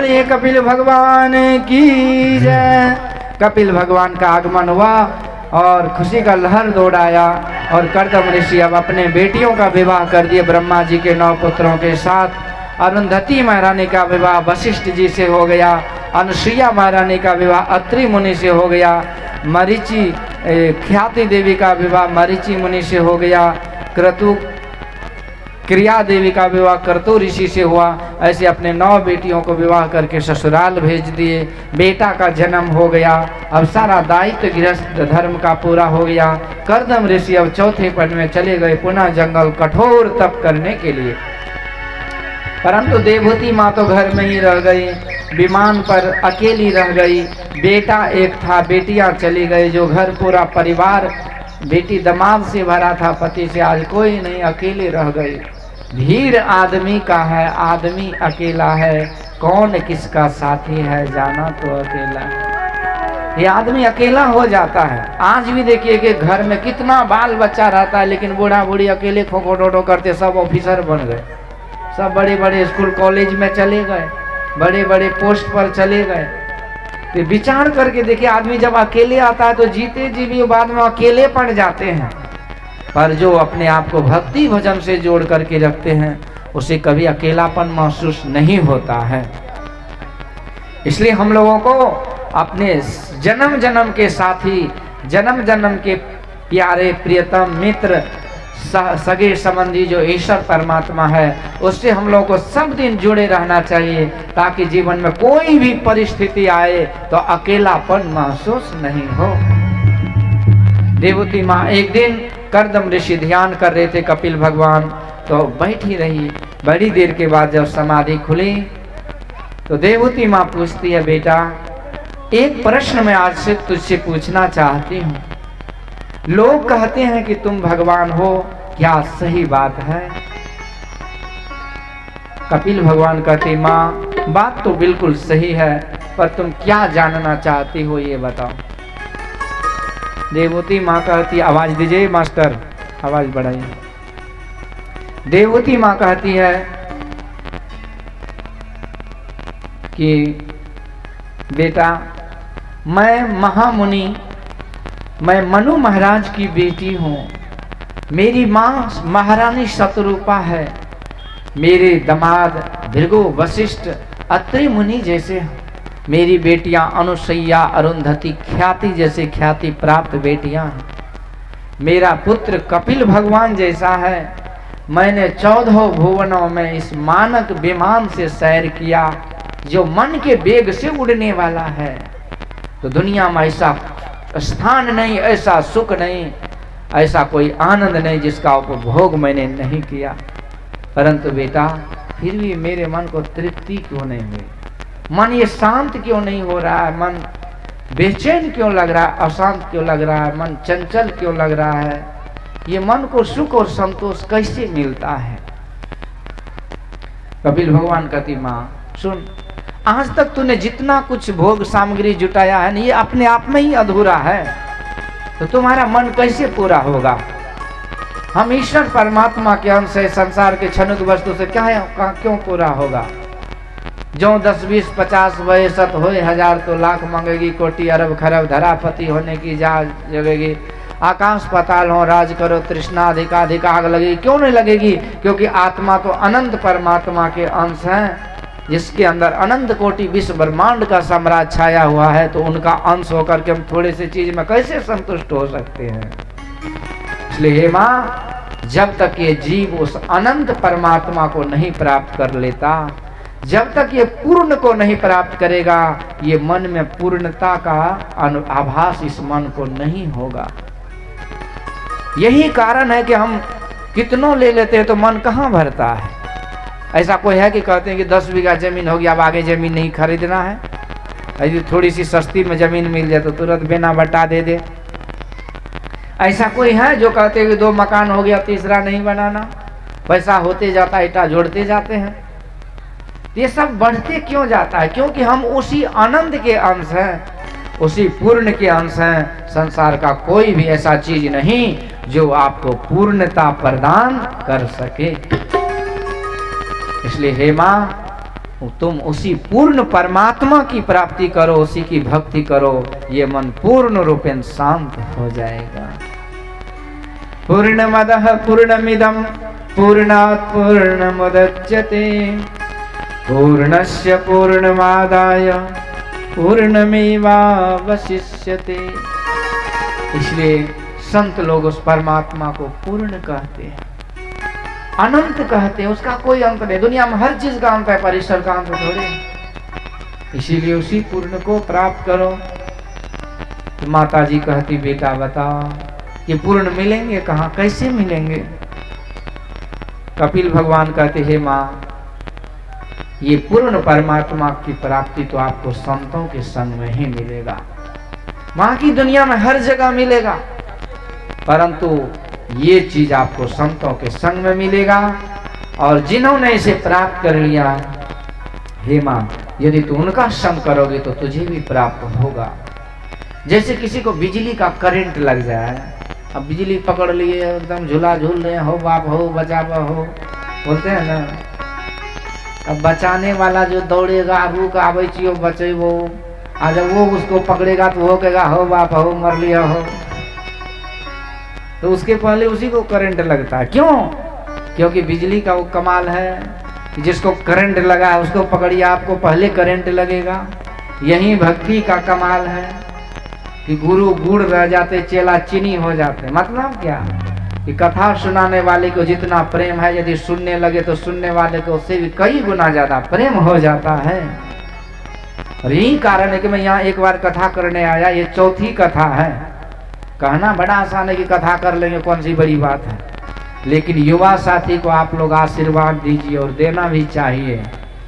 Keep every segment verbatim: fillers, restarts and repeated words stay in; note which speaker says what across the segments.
Speaker 1: बोलिए कपिल भगवान की जय। कपिल भगवान का आगमन हुआ और खुशी का लहर दौड़ाया और कर्दम ऋषि अब अपने बेटियों का विवाह कर दिए ब्रह्मा जी के नौ पुत्रों के साथ। अरुंधति महारानी का विवाह वशिष्ठ जी से हो गया, अनुसुईया महारानी का विवाह अत्रि मुनि से हो गया, मरीचि ख्याति देवी का विवाह मरीचि मुनि से हो गया, क्रतु क्रिया देवी का विवाह क्रतु ऋषि से हुआ। ऐसे अपने नौ बेटियों को विवाह करके ससुराल भेज दिए। बेटा का जन्म हो गया, अब सारा दायित्व गृहस्थ धर्म का पूरा हो गया। कर्दम ऋषि अब चौथे पद में चले गए पुनः जंगल कठोर तप करने के लिए। परंतु देवहूति माँ तो घर में ही रह गई, विमान पर अकेली रह गई। बेटा एक था, बेटियां चली गई, जो घर पूरा परिवार बेटी दमाद से भरा था, पति से आज कोई नहीं, अकेले रह गई। भीड़ आदमी का है, आदमी अकेला है, कौन किसका साथी है जाना तो अकेला। ये आदमी अकेला हो जाता है। आज भी देखिए कि घर में कितना बाल बच्चा रहता है, लेकिन बूढ़ा बूढ़ी अकेले खोखो डोडो करते, सब ऑफिसर बन गए, सब बड़े बड़े स्कूल कॉलेज में चले गए, बड़े बड़े पोस्ट पर चले गए। तो विचार करके देखिए, आदमी जब अकेले आता है तो जीते जी भी बाद में अकेले पड़ जाते हैं, पर जो अपने आप को भक्ति भजन से जोड़ करके रखते हैं उसे कभी अकेलापन महसूस नहीं होता है। इसलिए हम लोगों को अपने जन्म जन्म के साथी, जन्म जन्म के प्यारे प्रियतम मित्र, सगे संबंधी जो ईश्वर परमात्मा है, उससे हम लोगों को सब दिन जुड़े रहना चाहिए, ताकि जीवन में कोई भी परिस्थिति आए तो अकेलापन महसूस नहीं हो। देवहूति माँ एक दिन कर्दम ऋषि ध्यान कर रहे थे, कपिल भगवान तो बैठी रही। बड़ी देर के बाद जब समाधि खुली तो देवहूति माँ पूछती है, बेटा एक प्रश्न मैं आज से तुझसे पूछना चाहती हूँ। लोग कहते हैं कि तुम भगवान हो, क्या सही बात है? कपिल भगवान कहते, माँ बात तो बिल्कुल सही है, पर तुम क्या जानना चाहती हो ये बताओ। देवहूति माँ कहती, आवाज दीजिए मास्टर, आवाज बढ़ाइए। देवहूति माँ कहती है कि बेटा मैं महामुनि, मैं मनु महाराज की बेटी हूँ। मेरी माँ महारानी शतरूपा है, मेरे दामाद भृगु वशिष्ठ अत्रि मुनि जैसे हैं। मेरी बेटियां अनुसुईया अरुंधति ख्याति जैसे ख्याति प्राप्त बेटियां हैं। मेरा पुत्र कपिल भगवान जैसा है। मैंने चौदह भुवनों में इस मानक विमान से सैर किया जो मन के वेग से उड़ने वाला है। तो दुनिया में ऐसा स्थान नहीं, ऐसा सुख नहीं, ऐसा कोई आनंद नहीं जिसका उपभोग मैंने नहीं किया। परंतु बेटा फिर भी मेरे मन को तृप्ति क्यों नहीं हुई? मन ये शांत क्यों नहीं हो रहा है? मन बेचैन क्यों लग रहा है? अशांत क्यों लग रहा है? मन चंचल क्यों लग रहा है? ये मन को सुख और संतोष कैसे मिलता है? कपिल भगवान कहती, माँ सुन, आज तक तूने जितना कुछ भोग सामग्री जुटाया है ना, ये अपने आप में ही अधूरा है, तो तुम्हारा मन कैसे पूरा होगा? हम ईश्वर परमात्मा के अंश से संसार के क्षणिक वस्तु से क्या क्यों पूरा होगा? जो दस बीस पचास वह सत हो हजार तो लाख मांगेगी, कोटि अरब खरब धरापति होने की जा जगेगी। आकाश पाताल हो राज करो तृष्णा अधिकाधिक आग लगेगी, क्यों नहीं लगेगी? क्योंकि आत्मा तो अनंत परमात्मा के अंश हैं, जिसके अंदर अनंत कोटि विश्व ब्रह्मांड का साम्राज्य छाया हुआ है। तो उनका अंश होकर के हम थोड़े से चीज में कैसे संतुष्ट हो सकते हैं? इसलिए हे माँ, जब तक ये जीव उस अनंत परमात्मा को नहीं प्राप्त कर लेता, जब तक ये पूर्ण को नहीं प्राप्त करेगा, ये मन में पूर्णता का आभास इस मन को नहीं होगा। यही कारण है कि हम कितनों ले लेते हैं तो मन कहाँ भरता है। ऐसा कोई है कि कहते हैं कि दस बीघा जमीन होगी, अब आगे जमीन नहीं खरीदना है? यदि थोड़ी सी सस्ती में जमीन मिल जाए तो तुरंत बेना बटा दे दे। ऐसा कोई है जो कहते हैं कि दो मकान हो गया तीसरा नहीं बनाना? पैसा होते जाता है, ईटा जोड़ते जाते हैं। ये सब बढ़ते क्यों जाता है? क्योंकि हम उसी आनंद के अंश हैं, उसी पूर्ण के अंश हैं। संसार का कोई भी ऐसा चीज नहीं जो आपको पूर्णता प्रदान कर सके। इसलिए हे माँ, तुम उसी पूर्ण परमात्मा की प्राप्ति करो, उसी की भक्ति करो, ये मन पूर्ण रूपेण शांत हो जाएगा। पूर्णमदः पूर्णमिदं पूर्णात् पूर्णमुदच्यते पूर्णस्य पूर्णमादाय पूर्णमेवावशिष्यते। इसलिए संत लोग उस परमात्मा को पूर्ण कहते हैं, अनंत कहते हैं, उसका कोई अंत नहीं। दुनिया में हर चीज का अंत है, पर ईश्वर का अंत थोड़े। इसीलिए उसी पूर्ण को प्राप्त करो। तो माता जी कहती, बेटा बताओ ये पूर्ण मिलेंगे कहाँ, कैसे मिलेंगे? कपिल भगवान कहते, हे माँ, ये पूर्ण परमात्मा की प्राप्ति तो आपको संतों के संग में ही मिलेगा। माँ की दुनिया में हर जगह मिलेगा, परंतु ये चीज आपको संतों के संग में मिलेगा। और जिन्होंने इसे प्राप्त कर लिया, हे माँ, यदि तू उनका संग करोगे तो तुझे भी प्राप्त होगा। जैसे किसी को बिजली का करंट लग जाए, अब बिजली पकड़ लिए, एकदम झूला झूल रहे, हो बाप हो बचाव हो बोलते हैं ना। अब बचाने वाला जो दौड़ेगा, रुक आवे चियो बचेबो, आ जब वो उसको पकड़ेगा तो वो कहेगा हो बाप हो मर लिया हो, तो उसके पहले उसी को करंट लगता है। क्यों? क्योंकि बिजली का वो कमाल है कि जिसको करंट लगा है उसको पकड़िए, आपको पहले करंट लगेगा। यही भक्ति का कमाल है कि गुरु गुड़ रह जाते, चेला चीनी हो जाते। मतलब क्या कि कथा सुनाने वाले को जितना प्रेम है, यदि सुनने लगे तो सुनने वाले को उससे भी कई गुना ज्यादा प्रेम हो जाता है। और यही कारण है कि मैं यहाँ एक बार कथा करने आया, ये चौथी कथा है। कहना बड़ा आसान है कि कथा कर लेंगे, कौन सी बड़ी बात है, लेकिन युवा साथी को आप लोग आशीर्वाद दीजिए और देना भी चाहिए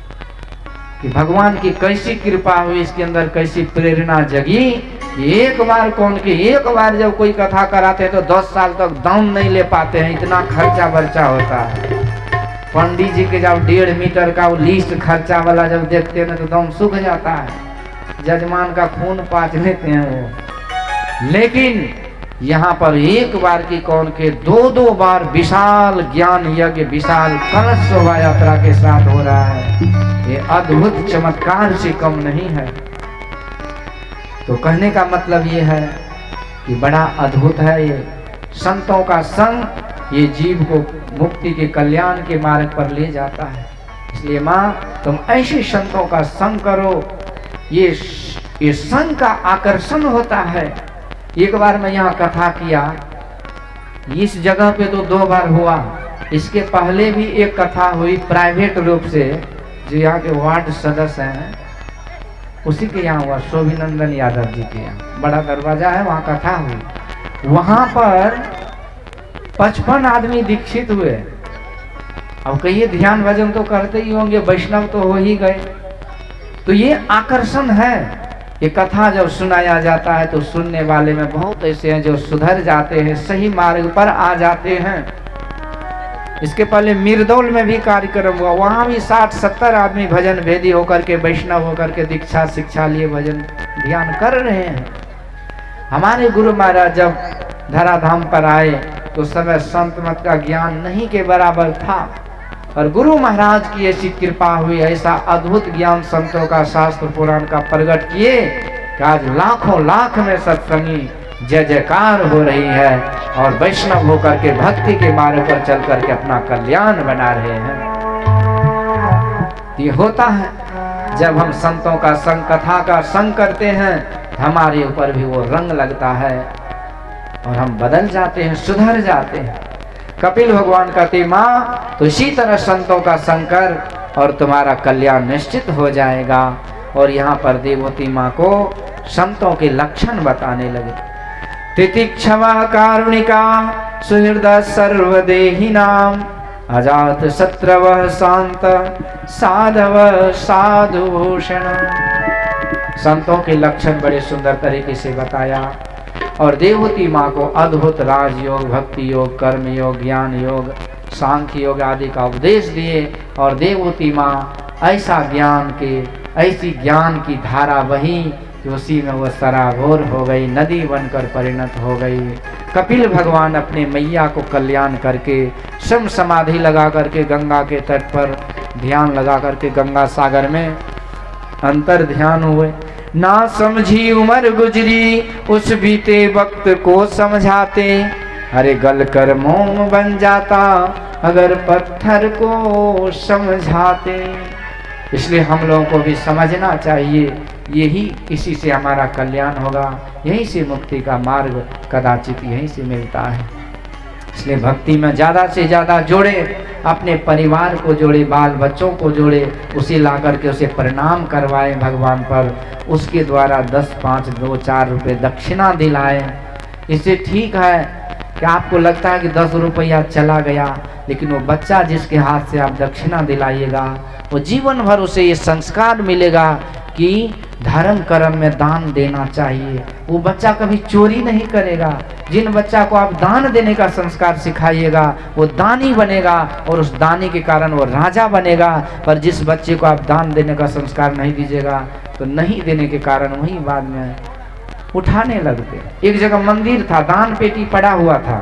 Speaker 1: कि भगवान की कैसी कृपा हुई, इसके अंदर कैसी प्रेरणा जगी। एक बार कौन की एक बार जब कोई कथा कराते हैं तो दस साल तक दाम नहीं ले पाते हैं, इतना खर्चा बर्चा होता है। पंडित जी के जब डेढ़ मीटर का वो लिस्ट खर्चा वाला जब देखते हैं ना तो दम सूख जाता है, जजमान का खून पाच लेते हैं वो। लेकिन यहाँ पर एक बार की कौन के दो दो बार विशाल ज्ञान यज्ञ, विशाल कलश शोभा यात्रा के साथ हो रहा है। ये अद्भुत चमत्कार से कम नहीं है। तो कहने का मतलब ये है कि बड़ा अद्भुत है ये संतों का संग, ये जीव को मुक्ति के कल्याण के मार्ग पर ले जाता है। इसलिए माँ, तुम ऐसे संतों का संग करो। ये ये संग का आकर्षण होता है। एक बार मैं यहाँ कथा किया, इस जगह पे तो दो बार हुआ, इसके पहले भी एक कथा हुई प्राइवेट रूप से, जो यहाँ के वार्ड सदस्य हैं उसी के यहाँ हुआ, शोभिनंदन यादव जी के यहाँ। बड़ा दरवाजा है, वहाँ कथा हुई। वहाँ पर पचपन आदमी दीक्षित हुए। अब कहिए ध्यान भजन तो करते ही होंगे, वैष्णव तो हो ही गए। तो ये आकर्षण है। ये कथा जब सुनाया जाता है तो सुनने वाले में बहुत ऐसे हैं जो सुधर जाते हैं, सही मार्ग पर आ जाते हैं। इसके पहले मिर्दौल में भी कार्यक्रम हुआ, वहां भी साठ सत्तर आदमी भजन भेदी होकर के, वैष्णव होकर के दीक्षा शिक्षा लिए भजन ध्यान कर रहे हैं। हमारे गुरु महाराज जब धराधाम पर आए तो समय संत मत का ज्ञान नहीं के बराबर था, और गुरु महाराज की ऐसी कृपा हुई, ऐसा अद्भुत ज्ञान संतों का, शास्त्र पुराण का प्रकट किए कि आज लाखों लाख में सत्संगी जय जयकार हो रही है और वैष्णव होकर के भक्ति के मार्ग पर चल करके अपना कल्याण बना रहे हैं। ये होता है जब हम संतों का संग, कथा का संग करते हैं, हमारे ऊपर भी वो रंग लगता है और हम बदल जाते हैं, सुधर जाते हैं। कपिल भगवान कहते, माँ तो इसी तरह संतों का संग कर और तुम्हारा कल्याण निश्चित हो जाएगा। और यहाँ पर देवती माँ को संतों के लक्षण बताने लगे। तितिक्षमा कारुणिका सुहृद सर्वदेही नाम अजात शत्रवः शांत साधव साधुभूषण। संतों के लक्षण बड़े सुंदर तरीके से बताया और देवती माँ को अद्भुत राजयोग, भक्ति योग, कर्म योग, ज्ञान योग, सांख्य योग आदि का उपदेश दिए। और देवती माँ ऐसा ज्ञान के, ऐसी ज्ञान की धारा बही कि उसी में वह सराबोर हो गई, नदी बनकर परिणत हो गई। कपिल भगवान अपने मैया को कल्याण करके सम समाधि लगा करके गंगा के तट पर ध्यान लगा करके गंगा सागर में अंतर ध्यान हुए। ना समझी उम्र गुजरी उस बीते वक्त को समझाते, अरे गल कर मोम बन जाता अगर पत्थर को समझाते। इसलिए हम लोगों को भी समझना चाहिए, यही इसी से हमारा कल्याण होगा, यहीं से मुक्ति का मार्ग कदाचित यहीं से मिलता है। इसलिए भक्ति में ज़्यादा से ज़्यादा जोड़े, अपने परिवार को जोड़े, बाल बच्चों को जोड़े, उसे ला करके उसे प्रणाम करवाएं भगवान पर, उसके द्वारा दस पाँच दो चार रुपये दक्षिणा दिलाएं। इससे ठीक है कि आपको लगता है कि दस रुपया चला गया, लेकिन वो बच्चा जिसके हाथ से आप दक्षिणा दिलाइएगा वो जीवन भर उसे ये संस्कार मिलेगा कि धर्म कर्म में दान देना चाहिए। वो बच्चा कभी चोरी नहीं करेगा। जिन बच्चा को आप दान देने का संस्कार सिखाइएगा वो दानी बनेगा और उस दानी के कारण वो राजा बनेगा। पर जिस बच्चे को आप दान देने का संस्कार नहीं दीजिएगा तो नहीं देने के कारण वही बाद में उठाने लगते। एक जगह मंदिर था, दान पेटी पड़ा हुआ था।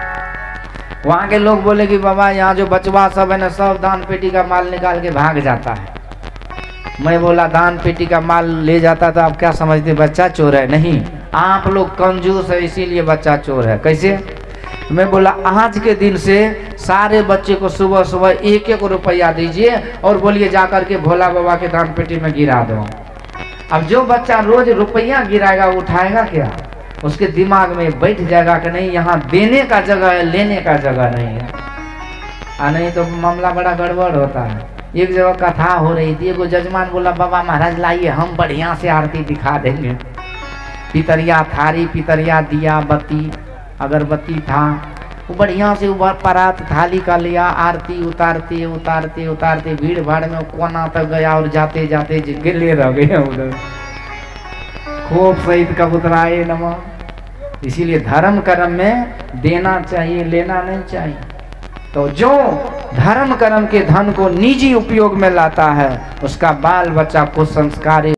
Speaker 1: वहाँ के लोग बोले कि बाबा यहाँ जो बचवा सब है ना, सब दान पेटी का माल निकाल के भाग जाता है। मैं बोला दान पेटी का माल ले जाता था, आप क्या समझते बच्चा चोर है? नहीं, आप लोग कंजूस है इसीलिए बच्चा चोर है। कैसे? मैं बोला आज के दिन से सारे बच्चे को सुबह सुबह एक एक रुपया दीजिए और बोलिए जाकर के भोला बाबा के दान पेटी में गिरा दो। अब जो बच्चा रोज रुपया गिराएगा उठाएगा क्या? उसके दिमाग में बैठ जाएगा कि नहीं यहाँ देने का जगह है, लेने का जगह नहीं है। आ नहीं तो मामला बड़ा गड़बड़ होता है। एक जगह कथा हो रही थी, एगो जजमान बोला बाबा महाराज लाइए हम बढ़िया से आरती दिखा देंगे। पितरिया थारी, पितरिया दिया, बत्ती, अगरबत्ती था, वो बढ़िया से ऊपर परात थाली का लिया, आरती उतारते उतारते उतारते भीड़ भाड़ में कोना तक गया और जाते जाते गिले रह गए उधर। खूब सहित कबूतराए नमः। इसीलिए धर्म कर्म में देना चाहिए, लेना नहीं चाहिए। तो जो धर्म कर्म के धन को निजी उपयोग में लाता है उसका बाल बच्चा को संस्कारी